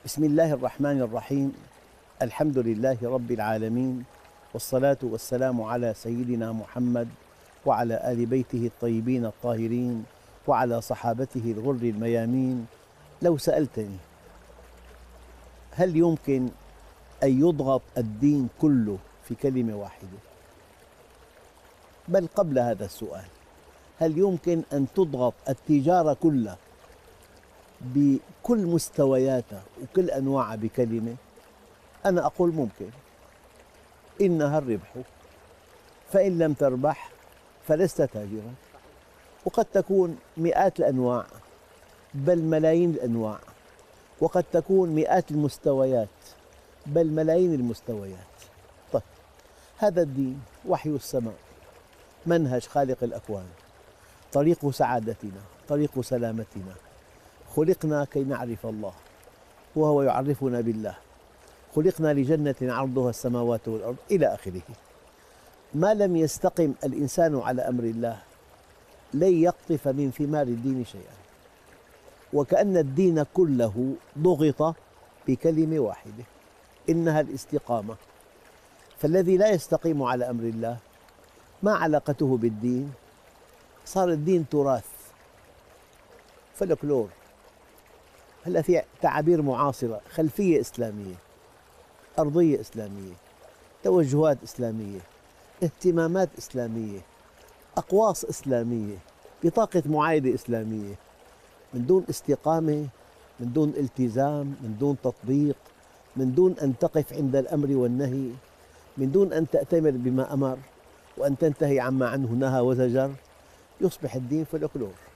بسم الله الرحمن الرحيم. الحمد لله رب العالمين، والصلاة والسلام على سيدنا محمد وعلى آل بيته الطيبين الطاهرين وعلى صحابته الغر الميامين. لو سألتني هل يمكن أن يضغط الدين كله في كلمة واحدة؟ بل قبل هذا السؤال، هل يمكن أن تضغط التجارة كلها بكل مستوياتها وكل أنواعها بكلمة؟ أنا أقول ممكن. إنها الربح، فإن لم تربح فلست تاجرا. وقد تكون مئات الأنواع بل ملايين الأنواع، وقد تكون مئات المستويات بل ملايين المستويات. طيب، هذا الدين وحي السماء، منهج خالق الأكوان، طريق سعادتنا، طريق سلامتنا. خلقنا كي نعرف الله وهو يعرفنا بالله، خلقنا لجنة عرضها السماوات والأرض إلى آخره. ما لم يستقم الإنسان على أمر الله لن يقطف من ثمار الدين شيئا، وكأن الدين كله ضغط بكلمة واحدة، إنها الاستقامة. فالذي لا يستقيم على أمر الله ما علاقته بالدين؟ صار الدين تراث، فلكلور. هلا في تعابير معاصرة: خلفية إسلامية، أرضية إسلامية، توجهات إسلامية، اهتمامات إسلامية، أقواس إسلامية، بطاقة معايدة إسلامية. من دون استقامة، من دون التزام، من دون تطبيق، من دون أن تقف عند الأمر والنهي، من دون أن تأتمر بما أمر وأن تنتهي عما عنه نهى وزجر، يصبح الدين فلكلور.